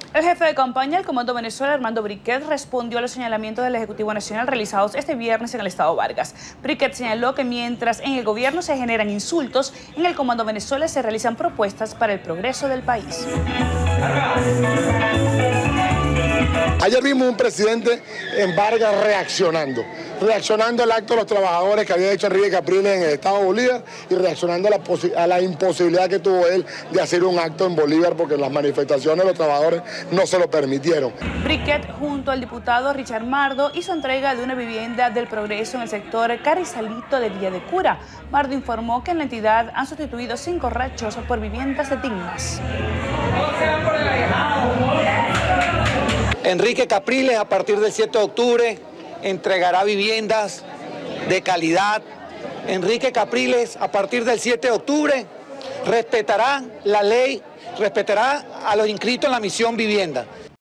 El jefe de campaña del Comando Venezuela, Armando Briquet, respondió a los señalamientos del Ejecutivo Nacional realizados este viernes en el estado Vargas. Briquet señaló que mientras en el gobierno se generan insultos, en el Comando Venezuela se realizan propuestas para el progreso del país. Ayer vimos un presidente en Vargas reaccionando al acto de los trabajadores que había hecho Enrique Capriles en el estado de Bolívar y reaccionando a la imposibilidad que tuvo él de hacer un acto en Bolívar porque las manifestaciones de los trabajadores no se lo permitieron. Briquet, junto al diputado Richard Mardo, hizo entrega de una vivienda del Progreso en el sector Carrizalito de Villa de Cura. Mardo informó que en la entidad han sustituido 5 rachos por viviendas dignas. Enrique Capriles, a partir del 7 de octubre, entregará viviendas de calidad. Enrique Capriles, a partir del 7 de octubre, respetará la ley, respetará a los inscritos en la misión vivienda.